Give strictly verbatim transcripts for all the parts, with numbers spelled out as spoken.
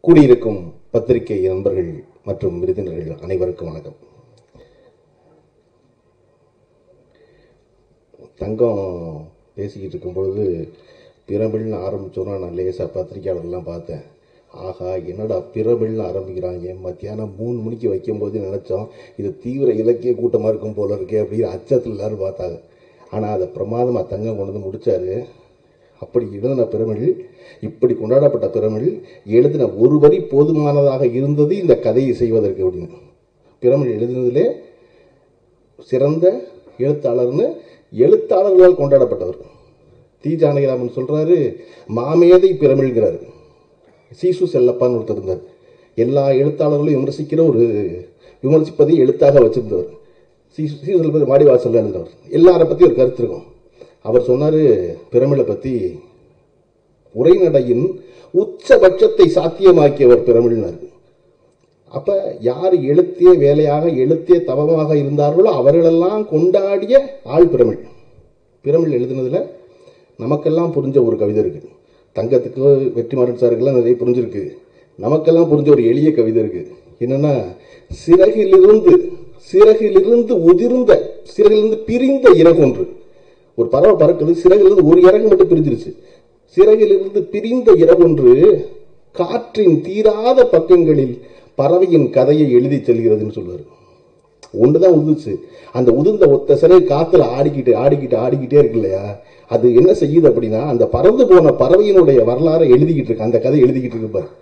கூடியிருக்கும் பத்திரிகை நண்பர்கள் மற்றும் விருந்தினர்கள் அனைவருக்கும் வணக்கம். தங்கம் பேசிக்கிட்டு இருக்கும் பொழுது பிரமிழ்னு ஆரம்பிச்சோன்னா நான் லேசாக பத்திரிகையாளர்லாம் பார்த்தேன். ஆகா, என்னடா பிரமிழ்னு ஆரம்பிக்கிறாங்க, மத்தியானம் மூணு மணிக்கு வைக்கும்போது நினச்சோம் இது தீவிர இலக்கிய கூட்டமாக இருக்கும் போல இருக்கே அப்படின்னு அச்சத்தில் எல்லாரும் பார்த்தாங்க. ஆனால் அதை பிரமாதமாக தங்கம் கொண்டு வந்து முடித்தார். அப்படி எழுதின பிரமிழ், இப்படி கொண்டாடப்பட்ட பிரமிழ் எழுதின ஒரு வரி போதுமானதாக இருந்தது இந்த கதையை செய்வதற்கு அப்படின்னு. பிரமிழ் எழுதினதிலே சிறந்த எழுத்தாளர்னு எழுத்தாளர்களால் கொண்டாடப்பட்டவர். தி ஜானகிராமன் சொல்றாரு, மாமேதை பிரமிழ்கிறாரு. சீசு செல்லப்பான்னு ஒருத்தர் இருந்தார். எல்லா எழுத்தாளர்களையும் விமர்சிக்கிற ஒரு விமர்சிப்பதை எழுத்தாக வச்சிருந்தவர். சீசு சீசு செல்லப்பா மாடிவாசல் இருந்தவர். எல்லாரை பற்றி ஒரு கருத்து இருக்கும். அவர் சொன்னார், பிரமிழை பற்றி உரைநடையின் உச்சபட்சத்தை சாத்தியமாக்கியவர் பிரமிழ்னார். அப்போ யார் எழுத்திய வேலையாக எழுத்திய தவமாக இருந்தார்களோ அவர்களெல்லாம் கொண்டாடிய ஆள் பிரமிழ். பிரமிழ் எழுதினதில் நமக்கெல்லாம் புரிஞ்ச ஒரு கவிதை இருக்குது. தங்கத்துக்கு வெற்றிமாறன் சாருக்கெல்லாம் நிறைய புரிஞ்சிருக்கு. நமக்கெல்லாம் புரிஞ்ச ஒரு எளிய கவிதை இருக்குது. என்னென்னா, சிறகிலிருந்து சிறகிலிருந்து உதிர்ந்த சிறகிலிருந்து பிரிந்த இறகு ஒன்று. ஒரு பறவை பறக்குது, சிறகிலிருந்து ஒரு இறகு மட்டும் பிரிஞ்சிருச்சு. சிறகிலிருந்து பிரிந்த இறகொன்று காற்றின் தீராத பக்கங்களில் பறவையின் கதையை எழுதி செல்கிறதுன்னு சொல்லுவார். ஒன்றுதான் உதிர்ச்சு. அந்த உதிர்ந்த ஒத்த சிறகு காத்துல ஆடிக்கிட்டு ஆடிக்கிட்டு ஆடிக்கிட்டே இருக்கு இல்லையா, அது என்ன செய்யுது அப்படின்னா அந்த பறந்து போன பறவையினுடைய வரலாறை எழுதிக்கிட்டு இருக்கு, அந்த கதை எழுதிக்கிட்டு இருக்கு பாரு.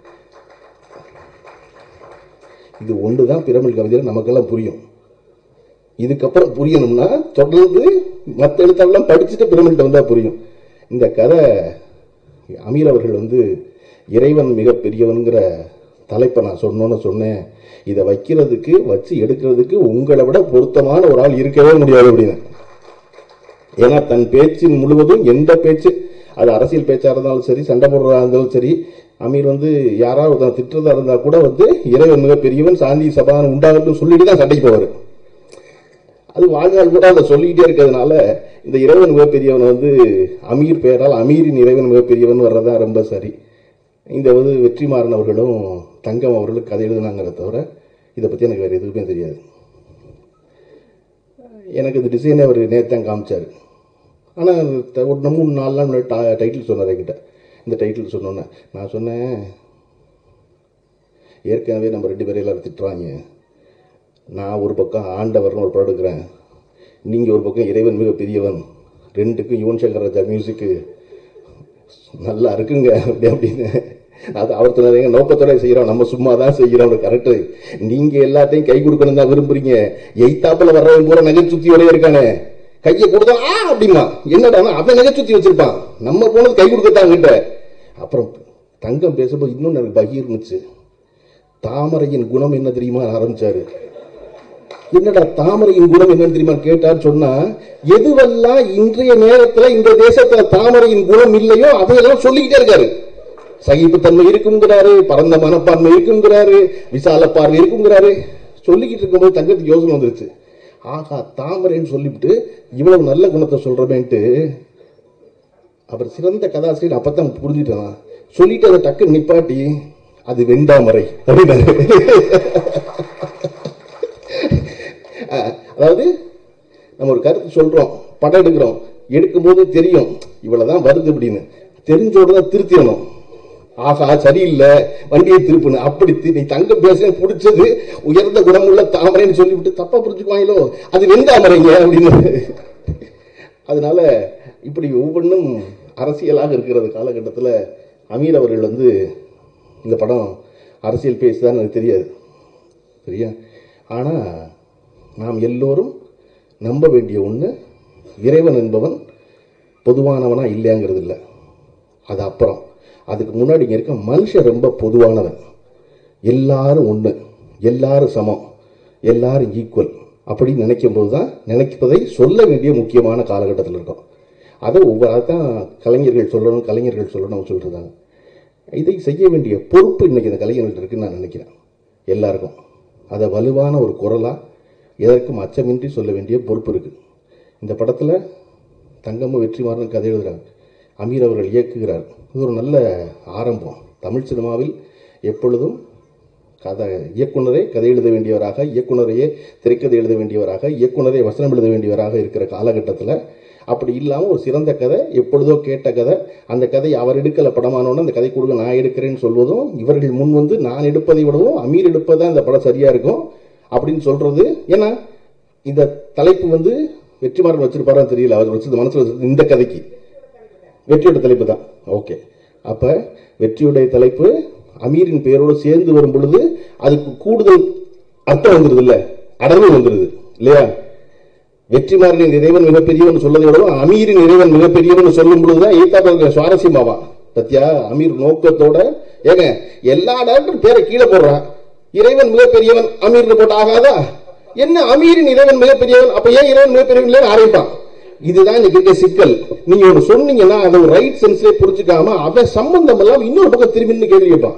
இது ஒன்றுதான் பிரமிழ் கவிதையில் நமக்கெல்லாம் புரியும். இதுக்கப்புறம் புரியணும்னா தொடர்ந்து மற்ற எழுத்தாளெல்லாம் படிச்சுட்டு பிரமிழ்கிட்ட வந்தா புரியும். இந்த கதை அமீர் அவர்கள் வந்து இறைவன் மிகப்பெரியவன்கிற தலைப்பை நான் சொன்னோன்னு சொன்னேன். இதை வைக்கிறதுக்கு வச்சு எடுக்கிறதுக்கு உங்களை விட பொருத்தமான ஒரு ஆள் இருக்கவே முடியாது அப்படின்னு. ஏன்னா தன் பேச்சின் முழுவதும் எந்த பேச்சு, அது அரசியல் பேச்சா இருந்தாலும் சரி, சண்டை போடுறதா இருந்தாலும் சரி, அமீர் வந்து யாராவது திட்டுறதா இருந்தா கூட வந்து இறைவன் மிகப்பெரியவன், சாந்தி சபான் உண்டாகட்டும் சொல்லிட்டு தான் சண்டைக்கு போவார். அது வாழ்நாள் கூட அதை சொல்லிக்கிட்டே இருக்கிறதுனால இந்த இறைவன் மிகப்பெரியவன் வந்து அமீர் பெயரால் அமீரின் இறைவன் மிகப்பெரியவன் வர்றதா ரொம்ப சரி. இந்த வந்து வெற்றிமாறன் அவர்களும் தங்கம் அவர்களும் கதை எழுதுனாங்கிறத தவிர இதை பற்றி எனக்கு வேறு எதுவுமே தெரியாது. எனக்கு இந்த டிசைனை அவர் நேற்று காமிச்சார். ஆனால் ஒரு மூணு நாலு நாள் முன்னாடி டைட்டில் சொன்னார் என்கிட்ட. இந்த டைட்டில் சொன்னோன்னே நான் சொன்னேன், ஏற்கனவே நம்ம ரெண்டு பேரும் எல்லாரும் திட்டுறாங்க. நான் ஒரு பக்கம் ஆண்டவர்னு ஒரு படம் எடுக்கிறேன், நீங்கள் ஒரு பக்கம் இறைவன் மிக பெரியவன். ரெண்டுக்கும் யுவன் சங்கர் ராஜா மியூசிக்கு நல்லா இருக்குங்க அப்படி அப்படின்னு. அது அவர் சொன்னாங்க, நோக்கத்தோட செய்கிறோம், நம்ம சும்மா தான் செய்கிறோம். கரெக்டு. நீங்கள் எல்லாத்தையும் கை கொடுக்கணும் தான் விரும்புறீங்க. எய்தாப்பில் வர்றவன் பூரா நகைச்சுத்தியோடய இருக்கானே, கையை கொடுத்தா ஆ அப்படிமா என்னடா அவன் நகைச்சுத்தி வச்சிருப்பான், நம்ம போனது கை கொடுக்கத்தான் கிட்ட. அப்புறம் தங்கம் பேசும்போது இன்னும் எனக்கு பகிர்ந்துச்சு. தாமரையின் குணம் என்ன தெரியுமா ஆரம்பிச்சாரு. என்னடா தாமரையின் குணம் என்னன்னு தெரியுமா கேட்டான்னு சொன்னா, எதுவெல்லாம் இன்றைய நேரத்துல இந்த தேசத்துல தாமரையின் குணம் இல்லையோ அதையெல்லாம் சொல்லிக்கிட்டே இருக்காரு. சகிப்புத்தன்மை இருக்குங்கிறாரு, பரந்த மனப்பான்மை இருக்குங்கிறாரு, விசால பார்வை இருக்குங்கிறாரு. சொல்லிக்கிட்டு இருக்கும்போது தங்கத்துக்கு யோசனை வந்துருச்சு. ஆகா, தாமரைன்னு சொல்லிவிட்டு இவ்வளவு நல்ல குணத்தை சொல்றமேன்ட்டு அவர் சிறந்த கதாசிரியர் அப்பதான் புரிஞ்சுட்டான். சொல்லிட்டு அதை டக்கு நிப்பாட்டி அது வெண்டாமரை அப்படின்னாரு. அதாவது நம்ம ஒரு கருத்து சொல்றோம், படம் எடுக்கிறோம், எடுக்கும்போது தெரியும் இவ்வளவுதான் வருது அப்படின்னு, தெரிஞ்சோட தான் திருத்திடணும். ஆகா சரியில்லை வண்டியை திருப்புன்னு. அப்படி நீ தங்க பேச பிடிச்சது உயர்ந்த குணமுள்ள தாமரைன்னு சொல்லிவிட்டு தப்பா புரிஞ்சுக்குவாங்களோ, அது வெந்தாமரைங்க அப்படின்னு. அதனால இப்படி ஒவ்வொன்றும் அரசியலாக இருக்கிறது காலகட்டத்தில் அமீர் அவர்கள் வந்து இந்த படம் அரசியல் பேசுதான்னு எனக்கு தெரியாது, சரியா? ஆனால் நாம் எல்லோரும் நம்ப வேண்டிய ஒன்று, இறைவன் என்பவன் பொதுவானவனா இல்லையாங்கிறது இல்லை, அது அப்புறம். அதுக்கு முன்னாடி இங்கே இருக்க மனுஷன் ரொம்ப பொதுவானவன். எல்லாரும் ஒன்று, எல்லாரும் சமம், எல்லாரும் ஈக்குவல் அப்படின்னு நினைக்கும் போது தான், நினைப்பதை சொல்ல வேண்டிய முக்கியமான காலகட்டத்தில் இருக்கும். அதை ஒவ்வொரு அதான் கலைஞர்கள் சொல்லணும் கலைஞர்கள் சொல்லணும்னு சொல்லிட்டுருந்தாங்க. இதை செய்ய வேண்டிய பொறுப்பு இன்னைக்கு இந்த கலைஞர்கள் இருக்குன்னு நான் நினைக்கிறேன் எல்லாருக்கும். அதை வலுவான ஒரு குரலாக எதற்கும் அச்சமின்றி சொல்ல வேண்டிய பொறுப்பு இருக்குது. இந்த படத்தில் தங்கமும் வெற்றிமாறன் கதை எழுதுகிறாங்க, அமீர் அவர்கள் இயக்குகிறார். இது ஒரு நல்ல ஆரம்பம். தமிழ் சினிமாவில் எப்பொழுதும் கதை இயக்குனரே கதை எழுத வேண்டியவராக, இயக்குனரையே திரைக்கதை எழுத வேண்டியவராக, இயக்குனரே வசனம் எழுத வேண்டியவராக இருக்கிற காலகட்டத்தில் அப்படி இல்லாமல் ஒரு சிறந்த கதை, எப்பொழுதோ கேட்ட கதை, அந்த கதை அவர் எடுக்கல படமானோன்னு அந்த கதை கொடுங்க நான் எடுக்கிறேன்னு சொல்வதும், இவர்கள் முன் வந்து நான் எடுப்பதை விடவும் அமீர் எடுப்பதான் இந்த படம் சரியா இருக்கும் அப்படின்னு சொல்றது. ஏன்னா இந்த தலைப்பு வந்து வெற்றிமாறன் வச்சிருப்பாரான்னு தெரியல, அவர் வச்சது மனசுல வச்சது இந்த கதைக்கு வெற்றியோட தலைப்பு தான். ஓகே, அப்ப வெற்றியுடைய தலைப்பு அமீரின் பெயரோடு சேர்ந்து வரும் பொழுது அதுக்கு கூடுதல் அர்த்தம் வந்துருது இல்ல, அடர்வு வந்துருது இல்லையா? வெற்றிமாறனின் இறைவன் மிகப்பெரியவன் சொல்லதை விட அமீரின் இறைவன் மிகப்பெரியவன் சொல்லும் பொழுதுதான் ஏத்தாப்ப சுவாரஸ்யமாவா. பத்தியா, அமீர் நோக்கத்தோட ஏங்க எல்லா டாக்டரும் பேரை கீழே போடுறான், இறைவன் மிகப்பெரியவன் அமீர் போட்டு ஆகாதா? என்ன அமீரின் இறைவன் மிகப்பெரியவன், அப்ப ஏன் இறைவன் மிகப்பெரியவன் ஆரம்பிப்பான்? இதுதான் இன்னைக்கு இருக்க சிக்கல். நீங்க ஒன்று சொன்னீங்கன்னா அதை ஒரு ரைட் சென்ஸ்ல புரிஞ்சுக்காம அவன் சம்பந்தம் எல்லாம் இன்னொரு பக்கம் திரும்பி கேள்வி கேட்பான்.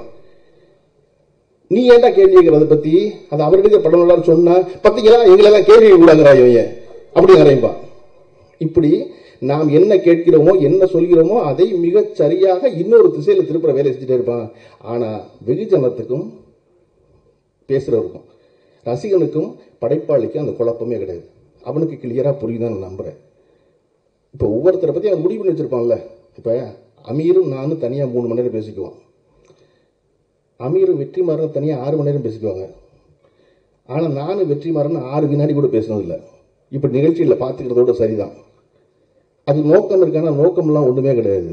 நீ ஏன்டா கேள்வி கேட்கற அதை பத்தி? அது அவர்களுக்கு படம் நல்லா சொன்னா பத்திங்களா எங்களெல்லாம் கேள்வி கூடாங்கிறாய் அப்படி ஆரம்பிப்பான். இப்படி நாம் என்ன கேட்கிறோமோ என்ன சொல்கிறோமோ அதை மிக சரியாக இன்னொரு திசையில திருப்புற வேலை செஞ்சுட்டே இருப்பான். ஆனா வெகுஜனத்துக்கும் பேசுறவருக்கும் ரசிகனுக்கும் படைப்பாளிக்கும் அந்த குழப்பமே கிடையாது. அவனுக்கு கிளியரா புரியுதான் நம்புறேன். இப்போ ஒவ்வொருத்தரை பத்தி அவன் முடிவு பண்ணி வச்சிருப்பான்ல. இப்ப அமீரும் நானும் தனியா மூணு மணி நேரம் பேசிக்குவோம், அமீரும் வெற்றிமாறன் தனியா ஆறு மணி நேரம் பேசிக்குவாங்க. ஆனா நானும் வெற்றிமாறன் ஆறு வினாடி கூட பேசினதில்லை. இப்ப நிகழ்ச்சியில பாத்துக்கிறதோட சரிதான். அது நோக்கம் இருக்கான நோக்கம்லாம் ஒண்ணுமே கிடையாது.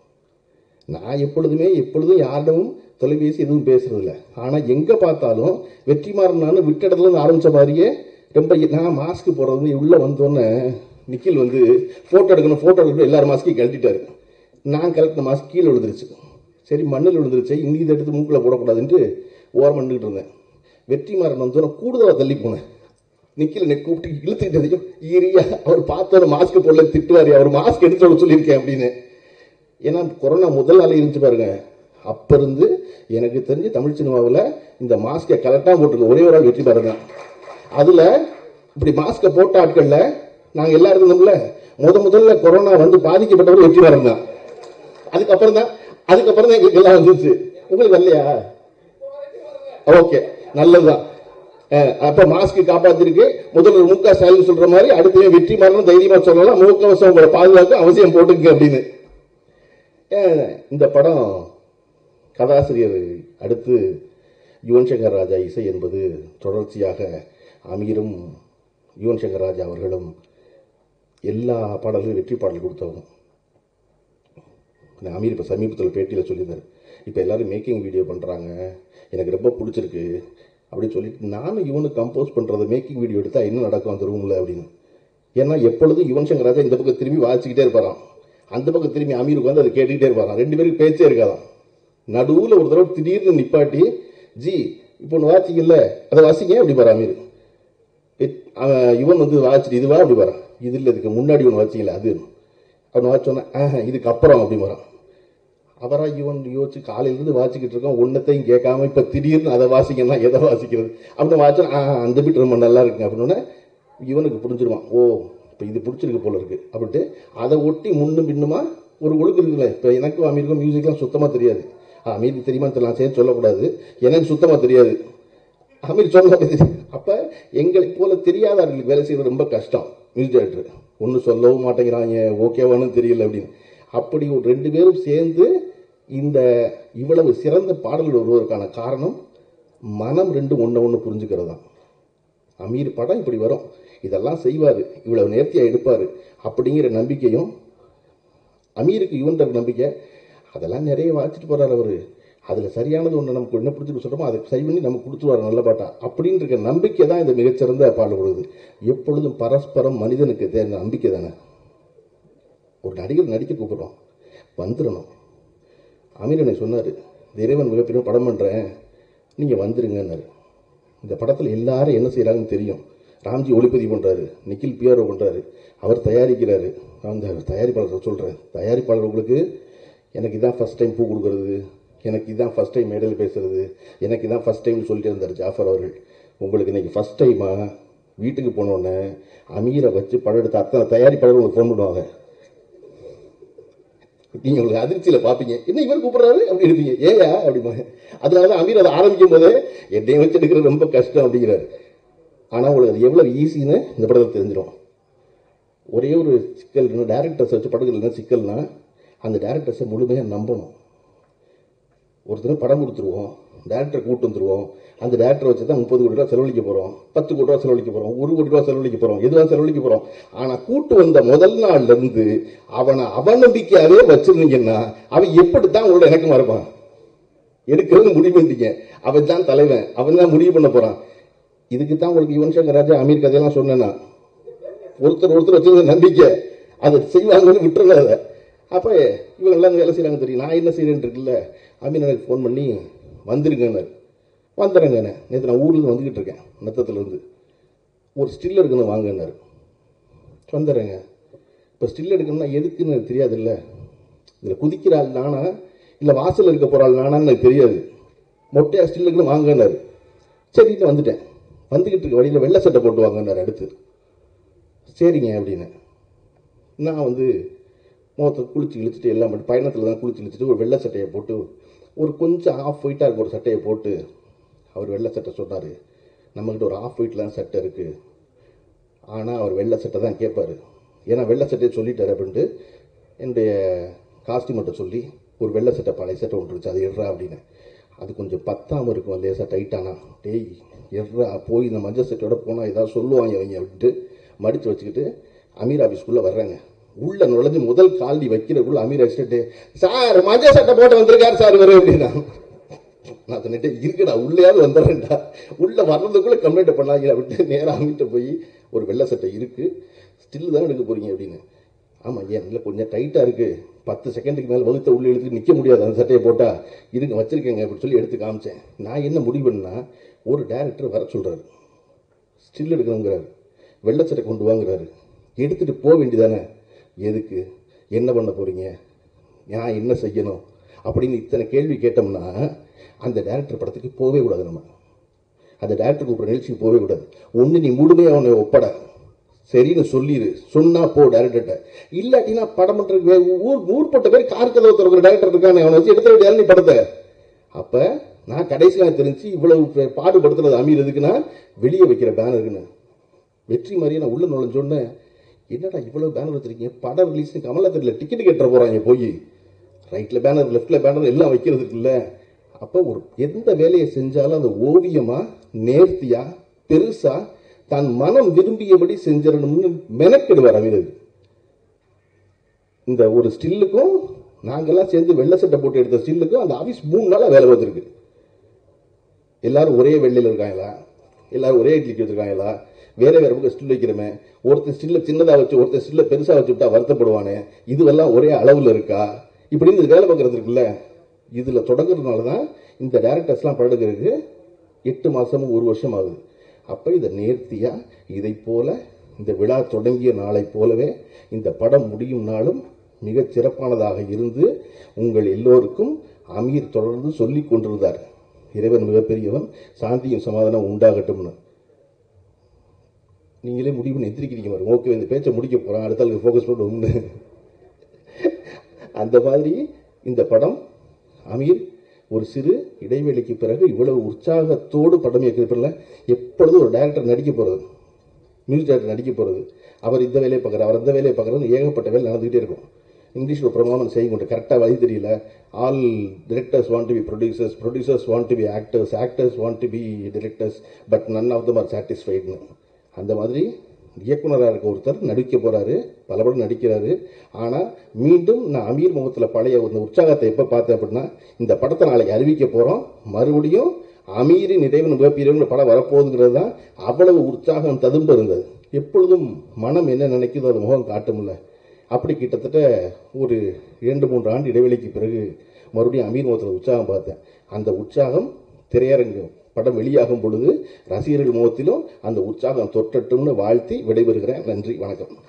நான் எப்பொழுதுமே எப்பொழுதும் யாரிடமும் தொலைபேசி எதுவும் பேசுறது இல்லை. ஆனா எங்க பார்த்தாலும் வெற்றிமாறன் நான் விட்ட இடத்துல இருந்து ஆரம்பிச்ச மாதிரியே ரொம்ப நான் மாஸ்க் போடுறது உள்ள வந்தோன்னே நிக்கில் வந்து போட்டோ எடுக்கணும் போட்டோ எடுக்கணும் எல்லாரும் மாஸ்கையும் கழட்டிட்டாரு. நான் கலெக்டின மாஸ்க் கீழே விழுந்துருச்சு. சரி மண்ணில் விழுந்துருச்சு, இன்னி இதை எடுத்து மூக்கில் போடக்கூடாதுன்ட்டு ஓரம் பண்ணிட்டு இருந்தேன். வெற்றிமாறன் வந்தோன்னா கூடுதலாக தள்ளி போனேன். நிக்கில் நெக் கூப்பிட்டு இழுத்துக்கிட்டதையும் ஈரியா அவர் பார்த்தோட மாஸ்க் போடல திட்டுவாரு, அவர் மாஸ்க் எடுத்து சொல்லியிருக்கேன் அப்படின்னு. ஏன்னா கொரோனா முதல் நாளே இருந்துச்சு பாருங்க. அப்ப இருந்து எனக்கு தெரிஞ்சு தமிழ் சினிமாவில் இந்த மாஸ்கை கரெக்டாக போட்டுருக்க ஒரே ஒரு ஆள் வெற்றிமாறன் தான். அதுல இப்படி மாஸ்கை போட்ட ஆட்கள்ல நாங்க எல்லாரும் இருந்தோம்ல, முத முதல்ல கொரோனா வந்து பாதிக்கப்பட்டவர் வெற்றிமாறன் தான். அதுக்கப்புறம் தான் அதுக்கப்புறம் தான் எங்களுக்கு எல்லாம் வந்துச்சு. உங்களுக்கு வரலையா? ஓகே, நல்லதுதான். அப்ப மாஸ்க் காப்பாத்திருக்கு. முதல்வர் மு க ஸ்டாலின் சொல்ற மாதிரி அடுத்த வெற்றிமாறன் தைரியமா சொல்லலாம், முகக்கவசம் உங்களை பாதுகாக்க அவசியம் போட்டுங்க அப்படின்னு. இந்த படம் கதாசிரியர் அடுத்து யுவன் சங்கர் ராஜா இசை என்பது தொடர்ச்சியாக அமீரும் யுவன் சங்கர் ராஜா அவர்களும் எல்லா பாடல்களும் வெற்றி பாடல் கொடுத்தவங்க. அமீர் இப்போ சமீபத்தில் பேட்டியில் சொல்லியிருந்தார், இப்போ எல்லாரும் மேக்கிங் வீடியோ பண்ணுறாங்க, எனக்கு ரொம்ப பிடிச்சிருக்கு அப்படின்னு சொல்லிட்டு நானும் இவனுக்கு கம்போஸ் பண்ணுறது மேக்கிங் வீடியோ எடுத்தால் என்ன நடக்கும் அந்த ரூமில் அப்படின்னு. ஏன்னா எப்பொழுதும் யுவன் சங்கர் ராஜா இந்த பக்கம் திரும்பி வாசிக்கிட்டே இருப்பாராம், அந்த பக்கம் திரும்பி அமீருக்கு வந்து அதை கேட்டுக்கிட்டே இருப்பாராம். ரெண்டு பேருக்கு பேச்சே இருக்காதான். நடுவில் ஒரு தடவை திடீர்னு நிப்பாட்டி ஜி இப்போ ஒன்று வாசிக்கல அதை வாசிங்க அப்படி பாரு அமீர். இவன் வந்து வாசிட்டு இதுவா அப்படி வரான், இது இல்லை இதுக்கு முன்னாடி ஒன்று வாசிக்கல அது அவன் வாச்சோன்னா ஆஹ் இதுக்கு அப்புறம் அப்படி வரான். அவரா இவன் யோசிச்சு காலையிலிருந்து வாசிக்கிட்டு இருக்கோம், ஒன்னத்தையும் கேட்காம இப்ப திடீர்னு அதை வாசிக்கணும்னா எதை வாசிக்கிறது அப்படின்னு வாச்சோன்னா ஆஹ் அந்த பீட் ரொம்ப நல்லா இருக்குங்க அப்படின்னு இவனுக்கு புரிஞ்சிருவான். ஓ இப்போ இது பிடிச்சிருக்கு போல இருக்கு அப்படின்ட்டு அதை ஒட்டி முன்னும் பின்னுமா ஒரு ஒழுங்கு இருக்குல்ல. இப்போ எனக்கு அமீருக்கும் மியூசிக்லாம் சுத்தமாக தெரியாது. அமீருக்கு தெரியுமா தெரியலாம், சேர்த்து சொல்லக்கூடாது, எனக்கு சுத்தமாக தெரியாது, அமீர் சொல்ல. அப்ப எங்களை போல தெரியாதவர்களுக்கு வேலை செய்வது ரொம்ப கஷ்டம். மியூசிக் டைரக்டர் ஒன்றும் சொல்லவும் மாட்டேங்கிறாங்க, ஓகேவானு தெரியல அப்படின்னு. அப்படி ஒரு ரெண்டு பேரும் சேர்ந்து இந்த இவ்வளவு சிறந்த பாடல்கள் வருவதற்கான காரணம் மனம் ரெண்டு ஒன்று ஒன்று புரிஞ்சுக்கிறது தான். அமீர் படம் இப்படி வரும், இதெல்லாம் செய்வார், இவ்வளவு நேர்த்தியாக எடுப்பார் அப்படிங்கிற நம்பிக்கையும் அமீருக்கு இவன்ற நம்பிக்கை. அதெல்லாம் நிறைய வாசிச்சுட்டு போறாரு அவரு. அதுல சரியானது ஒன்று நமக்கு என்ன பிடிச்சிட்டு சொல்றோமோ அதை சரி பண்ணி நமக்கு கொடுத்துருவாரு நல்ல பாட்டா அப்படின்னு இருக்க நம்பிக்கை தான் இந்த மிகச்சிறந்த பாடல் கொடுக்குது. எப்பொழுதும் பரஸ்பரம் மனிதனுக்கு தேர்ந்த நம்பிக்கை தானே. ஒரு நடிகர் நடிக்க கூப்பிடுறோம், வந்துடணும். அமீர் எனக்கு சொன்னார், இறைவன் மிகப்பெரிய படம் பண்ணுறேன் நீங்கள் வந்துருங்கன்னாரு. இந்த படத்தில் எல்லாரும் என்ன செய்கிறாங்கன்னு தெரியும். ராம்ஜி ஒளிப்பதிவு பண்ணுறாரு, நிக்கில் பிஆர்ஓ பண்ணுறாரு, அவர் தயாரிக்கிறாரு. அந்த தயாரிப்பாளர் சொல்கிறேன், தயாரிப்பாளர் உங்களுக்கு எனக்கு இதான் ஃபர்ஸ்ட் டைம் பூ கொடுக்கறது, எனக்கு இதான் ஃபர்ஸ்ட் டைம் மேடையில் பேசுறது, எனக்கு இதான் ஃபர்ஸ்ட் டைம்னு சொல்லிட்டு இருந்தார் ஜாஃபர் அவர்கள். உங்களுக்கு இன்னைக்கு ஃபர்ஸ்ட் டைமா வீட்டுக்கு போனோடனே அமீரை வச்சு படம் எடுத்த அத்தனை தயாரிப்பாளர் உங்களுக்கு ஃபோன் பண்ணுவாங்க. நீங்க உங்களுக்கு அதிர்ச்சியில பாப்பீங்க, என்ன இவர் கூப்பிடுறாரு அப்படி எடுப்பீங்க, ஏயா அப்படிமா. அதனாலதான் அமீர் அதை ஆரம்பிக்கும் போதே என்னைய வச்சு எடுக்கிறது ரொம்ப கஷ்டம் அப்படிங்கிறாரு. ஆனா உங்களுக்கு அது எவ்வளவு ஈஸின்னு இந்த படத்தை தெரிஞ்சிடும். ஒரே ஒரு சிக்கல், டேரக்டர்ஸ் வச்சு படங்கள் சிக்கல்னா அந்த டேரக்டர்ஸை முழுமையா நம்பணும். ஒருத்தர் படம் கொடுத்துருவோம், டேரக்டர் கூட்டு வந்துருவோம், அந்த டேரக்டர் வச்சு தான் முப்பது கோடி ரூபா செலவழிக்க போறோம், பத்து கோடி ரூபா செலவழிக்க போறோம், ஒரு கோடி ரூபா செலவழிக்க போறோம், எதுவாக செலவழிக்க போறோம். ஆனா கூட்டு வந்த முதல் நாள்ல இருந்து அவனை அவநம்பிக்கையாவே வச்சிருந்தீங்கன்னா அவன் எப்படித்தான் உங்களோட இணக்கமா இருப்பான்? எடுக்கிறது முடிவு பண்ணிட்டீங்க, அவன் தான் தலைவன், அவன் தான் முடிவு பண்ண போறான். இதுக்கு தான் உங்களுக்கு யுவன் சங்கர் ராஜா அமீர் கதையெல்லாம் சொன்னேன்னா, ஒருத்தர் ஒருத்தர் வச்சிருந்த நம்பிக்கை அதை செய்வாங்கன்னு விட்டுறத. அப்ப இவங்க எல்லாம் வேலை செய்யறாங்க தெரியும். நான் என்ன செய்யறேன்னு இருக்குல்ல, அமீர் எனக்கு ஃபோன் பண்ணி வந்துருங்க, வந்துடுறேங்க, நேற்று நான் ஊர்ல இருந்து வந்துகிட்டு இருக்கேன், நத்தத்துல இருந்து, ஒரு ஸ்டில் எடுக்கணும் வாங்கினாரு. வந்துடுறேங்க. இப்போ ஸ்டில் எடுக்கணும்னா எதுக்குன்னு எனக்கு தெரியாது இல்லை, இதில் குதிக்கிற ஆள் நானா இல்லை வாசல் இருக்க போகிற ஆள் நானான்னு எனக்கு தெரியாது. மொட்டையா ஸ்டில் எடுக்கணும் வாங்கினாரு. சரின்னு வந்துட்டேன். வந்துக்கிட்டு இருக்க வழியில் வெள்ளை சட்டை போட்டு வாங்கினார். அடுத்து சரிங்க அப்படின்னு நான் வந்து முகத்தை குளிச்சு இழுத்துட்டு எல்லாம் பண்ணி பயணத்தில் தான் குளிச்சு இழுத்துட்டு ஒரு வெள்ளை சட்டையை போட்டு, ஒரு கொஞ்சம் ஆஃப் ஒயிட்டாக இருக்க ஒரு சட்டையை போட்டு, அவர் வெள்ளை சட்டை சொன்னார், நம்மக்கிட்ட ஒரு ஆஃப் ஒயிட்லாம் சட்டை இருக்குது, ஆனால் அவர் வெள்ளை சட்டை தான் கேட்பார், ஏன்னா வெள்ளை சட்டையை சொல்லிட்டார் அப்படின்ட்டு என்னுடைய காஸ்டியூமர்கிட்ட சொல்லி ஒரு வெள்ளை சட்டை பழைய சட்டை ஒன்று இருந்துச்சு, அது எட்ரா அப்படின்னு. அது கொஞ்சம் பத்தாமல் இருக்கும், லேசாக டைட்டானா, டேய் எட்ரா போய் இந்த மஞ்சள் சட்டையோட போனால் ஏதாவது சொல்லுவாங்க அவங்க அப்படின்ட்டு மடித்து வச்சுக்கிட்டு அமீர் ஆஃபீஸ்க்குள்ளே வர்றாங்க. உள்ள நுழைஞ்சு முதல் கால்டி வைக்கிறக்குள்ள அமீர் அடிச்சுட்டு, சார் மஞ்சள் சட்டை போட்டு வந்திருக்காரு சார் இவரு அப்படின்னா. நான் சொன்னிட்டு இருக்குடா உள்ளேயாவது வந்துடுறேன்டா, உள்ள வர்றதுக்குள்ள கம்ப்ளைண்ட் பண்ணாங்க அப்படின்ட்டு நேராக அமீர்கிட்ட போய் ஒரு வெள்ளை சட்டை இருக்கு, ஸ்டில் தானே எடுக்க போறீங்க அப்படின்னு. ஆமாம் ஏன் இல்லை கொஞ்சம் டைட்டாக இருக்கு, பத்து செகண்டுக்கு மேலே வகுத்த உள்ள எடுத்து நிற்க முடியாது அந்த சட்டையை போட்டா, இருங்க வச்சிருக்கேங்க அப்படின்னு சொல்லி எடுத்து காமிச்சேன். நான் என்ன முடிவு பண்ணா, ஒரு டேரக்டர் வர சொல்றாரு, ஸ்டில் எடுக்கணுங்கிறாரு, வெள்ளை சட்டை கொண்டு வாங்குறாரு, எடுத்துட்டு போக வேண்டியதானே, எதுக்கு, என்ன பண்ண போறீங்க, நான் என்ன செய்யணும் அப்படின்னு இத்தனை கேள்வி கேட்டோம்னா அந்த டேரக்டர் படத்துக்கு போகவே கூடாது. நம்ம அந்த டேரக்டருக்கு ஒரு நிகழ்ச்சிக்கு போகவே கூடாது. ஒன்று நீ முழுமையாக அவனை ஒப்பட சரின்னு சொல்லிடு, சொன்னா போ டேரக்டர்கிட்ட. இல்லாட்டினா படம் பண்றதுக்கு ஊர் ஊர்பட்ட பேர் கார் கதவை திறக்கிற டேரக்டர் இருக்கானே, அவனை வச்சு எடுத்துட வேண்டிய நீ படத்தை. அப்ப நான் கடைசியில் தெரிஞ்சு இவ்வளவு பாடுபடுத்துறது அமீர் எதுக்குன்னா வெளியே வைக்கிற பேனருக்குன்னு. வெற்றி மாதிரியே நான் உள்ள நுழைஞ்சோன்னு, என்னடா இவ்வளவு பேனர் வச்சிருக்கீங்க, படம் ரிலீஸ் கமலாத்திரில டிக்கெட் கட்டுற போறாங்க போய், ரைட்ல பேனர் லெப்ட்ல பேனர் எல்லாம் வைக்கிறதுக்கு இல்ல. அப்ப ஒரு எந்த வேலையை செஞ்சாலும் அந்த ஓவியமா நேர்த்தியா பெருசா தான் மனம் விரும்பியபடி செஞ்சிடணும்னு மெனக்கெடுவார் அமீர். இந்த ஒரு ஸ்டில்லுக்கும் நாங்கெல்லாம் சேர்ந்து வெள்ளை சட்டை போட்டு எடுத்த ஸ்டில்லுக்கும் அந்த ஆபீஸ் மூணு நாளா வேலை பார்த்துருக்கு. எல்லாரும் ஒரே வெள்ளையில இருக்காங்களா, எல்லாரும் ஒரே இட்லிக்கு வச்சிருக்காங்களா, வேற வேற பக்கம் ஸ்டில் வைக்கிறமே, ஒருத்தர் ஸ்டில்ல சின்னதா வச்சு ஒருத்தர் ஸ்டில்ல பெருசா வச்சு விட்டா வருத்தப்படுவானே, இதுவெல்லாம் ஒரே அளவுல இருக்கா, இப்படின்னு வேலை பார்க்கறது இருக்குல்ல. இதுல தொடங்குறதுனாலதான் இந்த டைரக்டர்ஸ்லாம் படம் எடுக்கிறதுக்கு எட்டு மாசமும் ஒரு வருஷம் ஆகுது. அப்ப இதை நேர்த்தியா இதை போல இந்த விழா தொடங்கிய நாளை போலவே இந்த படம் முடியும் நாளும் மிக சிறப்பானதாக இருந்து உங்கள் எல்லோருக்கும் அமீர் தொடர்ந்து சொல்லிக் கொண்டிருந்தார், இறைவன் மிகப்பெரியவன், சாந்தியும் சமாதானம் உண்டாகட்டும்னு. நீங்களே முடிவு எத்திரிக்கிறீங்க பாருங்க, ஓகே இந்த பேச்சை முடிக்க போறான், அடுத்த ஆளுக்கு ஃபோக்கஸ் பண்ணுவோம்னு. அந்த மாதிரி இந்த படம் அமீர் ஒரு சிறு இடைவெளிக்கு பிறகு இவ்வளவு உற்சாகத்தோடு படம் இயக்கிறதுல எப்பொழுதும் ஒரு டைரக்டர் நடிக்க போறது, மியூசிக் டைரக்டர் நடிக்க போறது, அவர் இந்த வேலையை பார்க்குறாரு, அவர் இந்த வேலையை பார்க்குறது, ஏகப்பட்ட வேலை நடந்துகிட்டே இருக்கும். இங்கிலீஷில் பிரமாணம் செய்ய கொண்டு கரெக்டாக வழி தெரியல. All directors want to be producers, producers want to be actors, actors want to be directors, but none of them are சாட்டிஸ்ஃபைட்னு. அந்த மாதிரி இயக்குனராக இருக்க ஒருத்தர் நடிக்க போறாரு, பல படம் நடிக்கிறாரு. ஆனால் மீண்டும் நான் அமீர் முகத்தில் பழைய ஒரு உற்சாகத்தை எப்போ பார்த்தேன் அப்படின்னா, இந்த படத்தை நாளைக்கு அறிவிக்க போறோம், மறுபடியும் அமீரின் இறைவன் மிகப்பெரியவங்க படம் வரப்போகுதுங்கிறது தான் அவ்வளவு உற்சாகம் ததும்ப இருந்தது. எப்பொழுதும் மனம் என்ன நினைக்குதோ அது முகம் காட்டும்ல. அப்படி கிட்டத்தட்ட ஒரு இரண்டு மூன்று ஆண்டு இடைவெளிக்கு பிறகு மறுபடியும் அமீர் முகத்தில் உற்சாகம் பார்த்தேன். அந்த உற்சாகம் திரையரங்கு படம் வெளியாகும் பொழுது ரசிகர்கள் முகத்திலும் அந்த உற்சாகம் தொற்றட்டும்னு வாழ்த்தி விடைபெறுகிறேன். நன்றி, வணக்கம்.